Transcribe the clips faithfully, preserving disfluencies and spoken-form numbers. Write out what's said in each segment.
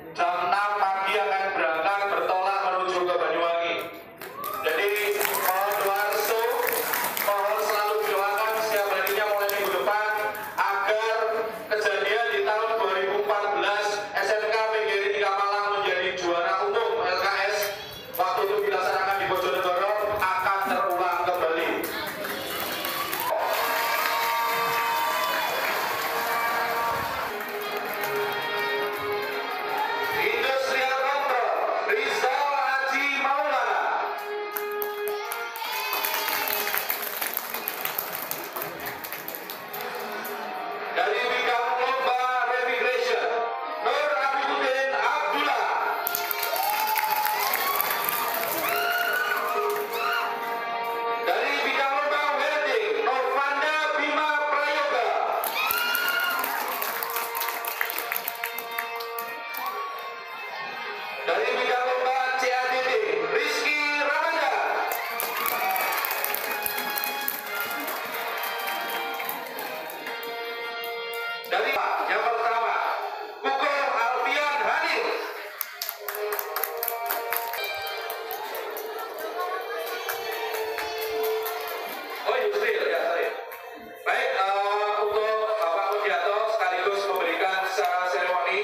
Jam enam pagi akan berangkat bertolak menuju ke Banyuwangi. Jadi mohon doa restu, mohon selalu doakan setiap harinya mulai minggu depan agar kejadian di tahun dua ribu empat belas S M K P G R I tiga Malang menjadi juara umum L K S waktu itu dilaksanakan di Bojonegoro akan terulang kembali. Industrial Control Rizal Haji Maulana. Dari bidang lomba refrigeration Nur Abibuddin Abdullah. Dari bidang lomba welding Novanda Bima Prayoga. Dari bidang lomba C A D D Rizky Ramadan. Dari yang pertama Kuko Alfian Hanif. Oh Yusril ya saya. Baik, eh, untuk Bapak Mudianto sekaligus memberikan secara seremoni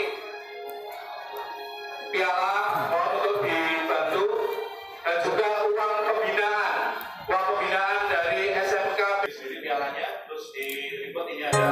piala, mohon untuk dibantu, dan juga uang pembinaan, uang pembinaan dari S M K. Di sini pialanya, terus di remote ini ada.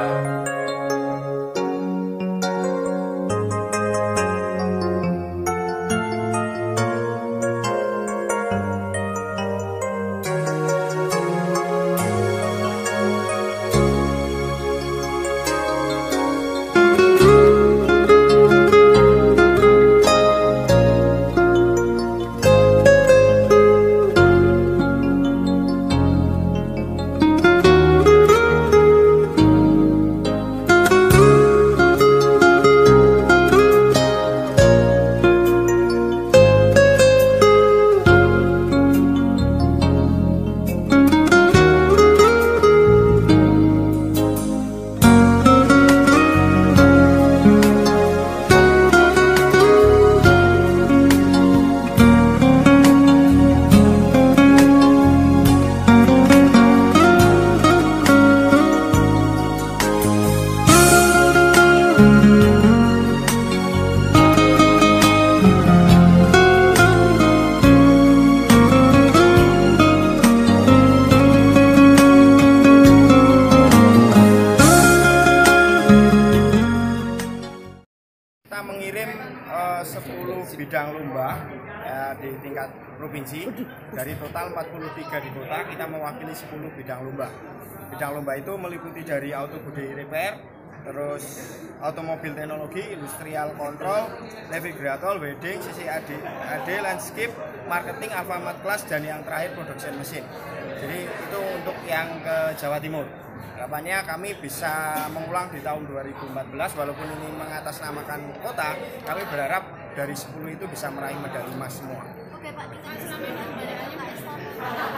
Kita mengirim uh, sepuluh bidang lomba ya, di tingkat provinsi. Dari total empat puluh tiga di kota, kita mewakili sepuluh bidang lomba. Bidang lomba itu meliputi dari auto body repair, terus automobil teknologi, industrial control, refrigerator, welding, C C A D, A D, landscape, marketing, Alfamart Class, dan yang terakhir production mesin. Jadi itu untuk yang ke Jawa Timur. Harapannya kami bisa mengulang di tahun dua ribu empat belas, walaupun ini mengatasnamakan kota, kami berharap dari sepuluh itu bisa meraih medali emas semua. Oke Pak, tinggal selama ini banyaknya K S K.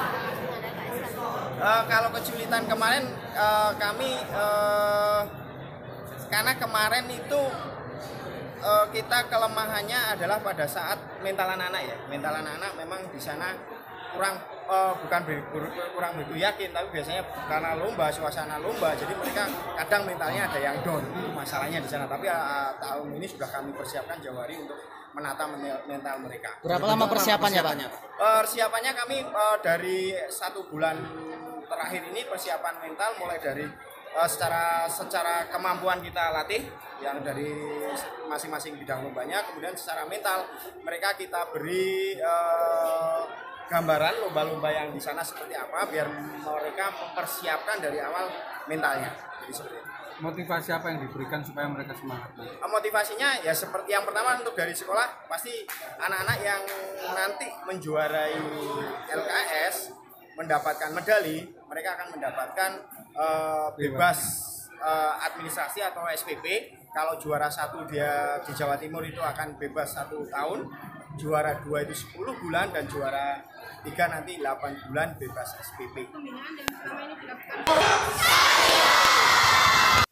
Uh, kalau kesulitan kemarin uh, kami uh, karena kemarin itu uh, kita kelemahannya adalah pada saat mental anak-anak ya. Mental anak-anak memang di sana kurang uh, bukan be, kurang begitu yakin, tapi biasanya karena lomba, suasana lomba, jadi mereka kadang mentalnya ada yang down. Itu masalahnya di sana. Tapi uh, tahun ini sudah kami persiapkan jauh hari untuk menata mental mereka. Berapa lama persiapannya, Pak? Persiapannya kami uh, dari satu bulan terakhir ini persiapan mental, mulai dari uh, secara secara kemampuan kita latih yang dari masing-masing bidang lombanya, kemudian secara mental mereka kita beri uh, gambaran lomba-lomba yang di sana seperti apa, biar mereka mempersiapkan dari awal mentalnya. Jadi seperti itu. Motivasi apa yang diberikan supaya mereka semangat? Motivasinya ya seperti yang pertama, untuk dari sekolah pasti anak-anak yang nanti menjuarai L K S mendapatkan medali, mereka akan mendapatkan uh, bebas uh, administrasi atau S P P. Kalau juara satu dia di Jawa Timur itu akan bebas satu tahun, juara dua itu sepuluh bulan, dan juara tiga nanti delapan bulan bebas S P P. Pembinaan yang selama ini dilakukan